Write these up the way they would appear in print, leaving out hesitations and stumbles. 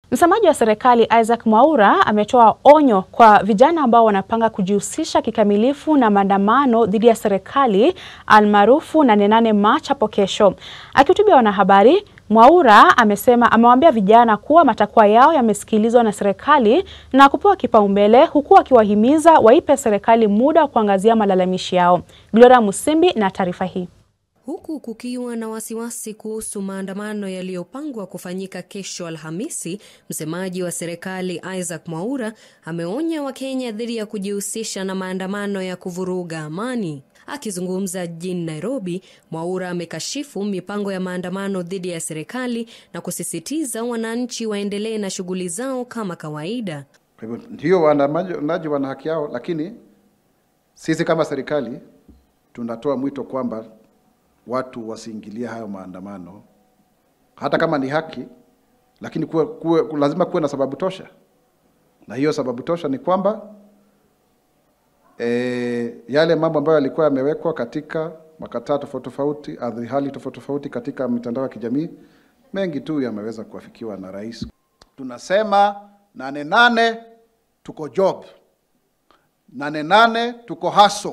Msemaji wa serikali Isaac Mwaura ametoa onyo kwa vijana ambao wanapanga kujihusisha kikamilifu na maandamano dhidi ya serikali almaarufu 8 Machi hapo kesho. Akihutubia wanahabari, Mwaura amewaambia vijana kuwa matakwa yao yamesikilizwa na serikali na kupewa kipaumbele, huku akiwahimiza waipe serikali muda wa kuangazia malalamishi yao. Gloria Musimbi na taarifa hii. Huku kukiwa na wasiwasi kuhusu maandamano yaliyopangwa kufanyika kesho Alhamisi, msemaji wa serikali Isaac Mwaura ameonya Wakenya dhidi ya kujihusisha na maandamano ya kuvuruga amani. Akizungumza jijini Nairobi, Mwaura amekashifu mipango ya maandamano dhidi ya serikali na kusisitiza wananchi waendelee na shughuli zao kama kawaida. Kwa hivyo ndio waandamanaji wana haki yao, lakini sisi kama serikali tunatoa mwito kwamba watu wasiingilia hayo maandamano, hata kama ni haki, lakini lazima kuwe na sababu tosha. Na hiyo sababu tosha ni kwamba yale mambo ambayo yalikuwa yamewekwa katika makataa tofauti, hali tofauti katika mitandao ya kijamii, mengi tu yameweza kuafikiwa na rais. Tunasema 8 tuko job, 8 tuko hustle,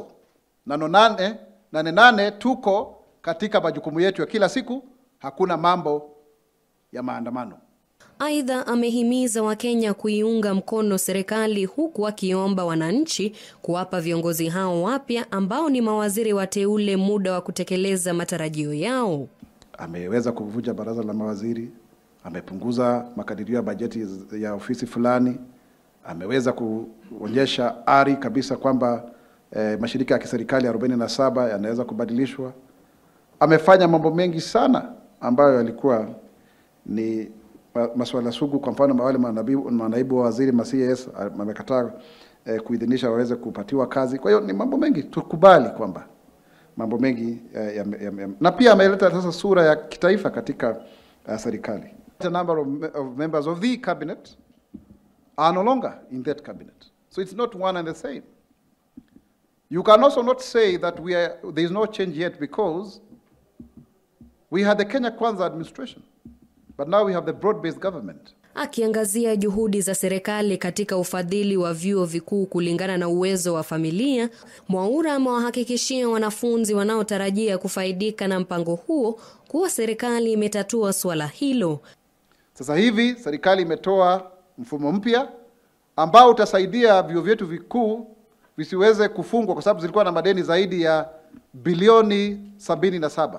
8 tuko katika majukumu yetu ya kila siku. Hakuna mambo ya maandamano. Aidha, amehimiza Wakenya kuiunga mkono serikali, huku akiomba wananchi kuwapa viongozi hao wapya ambao ni mawaziri wateule muda wa kutekeleza matarajio yao. Ameweza kuvunja baraza la mawaziri, amepunguza makadirio ya bajeti ya ofisi fulani, ameweza kuonyesha ari kabisa kwamba mashirika ya kiserikali 47 yanaweza kubadilishwa. Amefanya mambo mengi sana ambayo yalikuwa ni masuala sugu. Kwa mfano, wale manaibu wa waziri ma-CS amekataa kuidhinisha waweze kupatiwa kazi. Kwa hiyo ni mambo mengi, tukubali kwamba mambo mengi na pia ameleta sasa sura ya kitaifa katika serikali. A number of members of the cabinet are no longer in that cabinet, so it's not one and the same. You can also not say that there is no change yet, because we had the Kenya Kwanza administration, but now we have the broad-based government. Akiangazia juhudi za serikali katika ufadhili wa vyuo vikuu kulingana na uwezo wa familia, Mwaura amewahakikishia wanafunzi wanaotarajia kufaidika na mpango huo kuwa serikali imetatua swala hilo. Sasa hivi serikali imetoa mfumo mpya ambao utasaidia vyuo vyetu vikuu visiweze kufungwa, kwa sababu zilikuwa na madeni zaidi ya bilioni 77.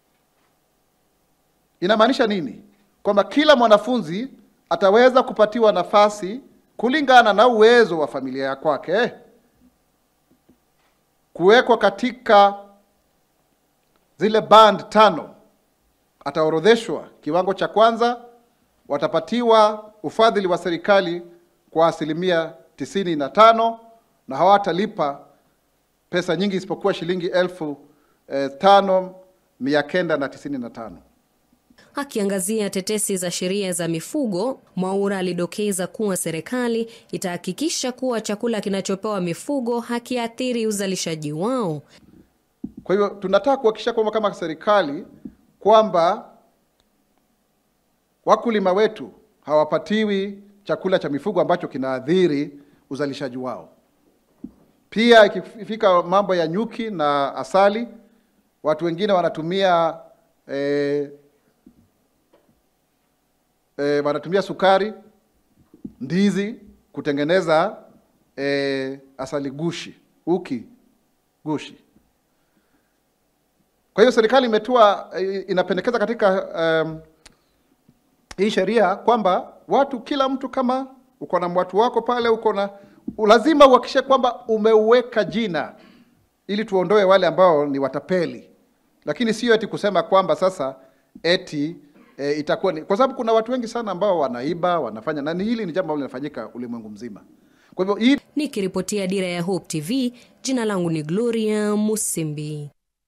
Inamaanisha nini? Kwamba kila mwanafunzi ataweza kupatiwa nafasi kulingana na uwezo wa familia ya kwake, kuwekwa katika zile band 5. Ataorodheshwa kiwango cha kwanza, watapatiwa ufadhili wa serikali kwa 95%, na hawatalipa pesa nyingi isipokuwa shilingi 5,995. Akiangazia tetesi za sheria za mifugo, Mwaura alidokeza kuwa serikali itahakikisha kuwa chakula kinachopewa mifugo hakiathiri uzalishaji wao. Kwa hiyo tunataka kuhakikisha kwamba kama serikali kwamba wakulima wetu hawapatiwi chakula cha mifugo ambacho kinaathiri uzalishaji wao. Pia ikifika mambo ya nyuki na asali, watu wengine wanatumia wanatumia sukari, ndizi kutengeneza asali gushi, uki gushi. Kwa hiyo serikali inapendekeza katika hii sheria kwamba kila mtu, kama uko na watu wako pale, lazima uhakikishe kwamba umeweka jina ili tuondoe wale ambao ni watapeli. Lakini sio eti kusema kwamba sasa eti itakuwa ni, kwa sababu kuna watu wengi sana ambao wanaiba, wanafanya, na hili ni jambo linafanyika ulimwengu mzima. Kwa hivyo nikiripotia Dira ya Hope TV, jina langu ni Gloria Musimbi.